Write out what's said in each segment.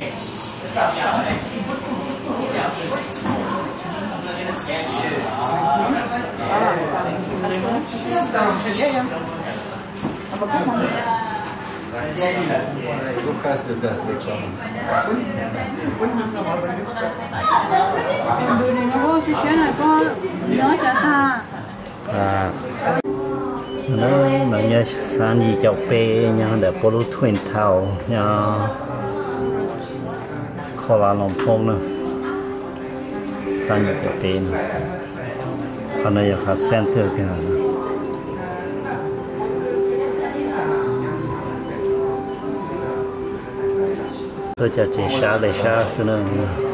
Bukas tetas bekam. Nó nhớ sáng gì chọc bê nhớ để bố lúc thuyền thảo nhớ khó là lòng phong nữa sáng gì chọc bê nữa còn đây là center cái này tôi cho chị xa để xa xưa nữa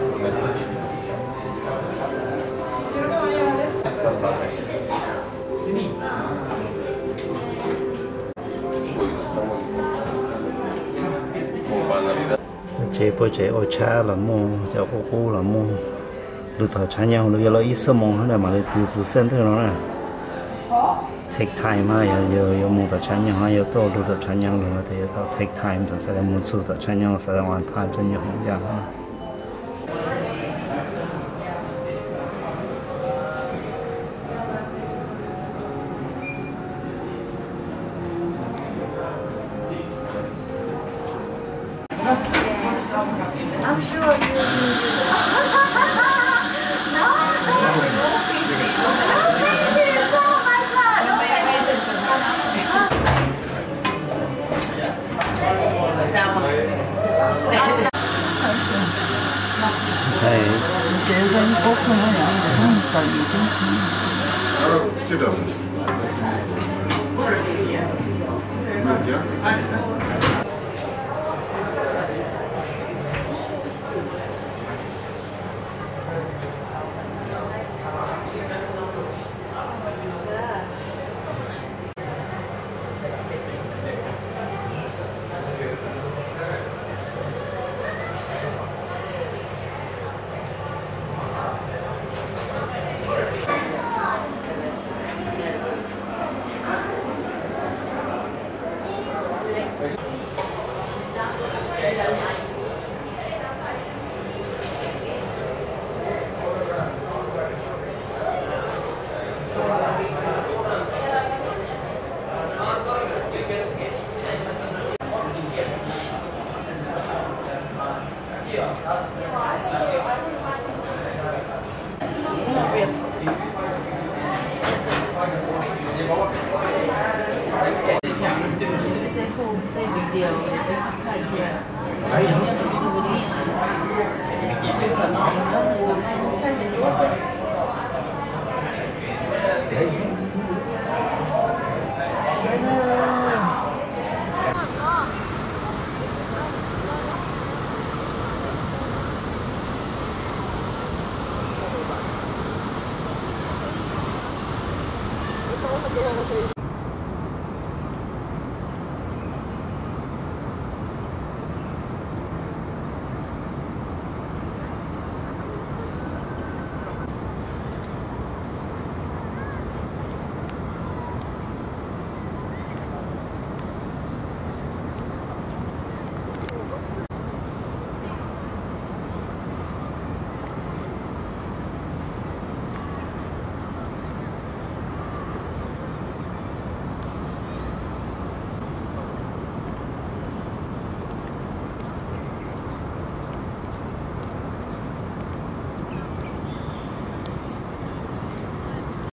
chế bữa chế ô cha là mua cho cô là mua được thở chán nhau được lo ít sớm mong hết mà từ sen thôi nó nè take time mà giờ mua thở chán nhau giờ tôi được thở chán nhau rồi thì tôi take time rồi sẽ mua chút thở chán nhau sẽ hoàn thành cho nhiều không gian I'm sure you do. No, thank you so much. Hey. Đấy.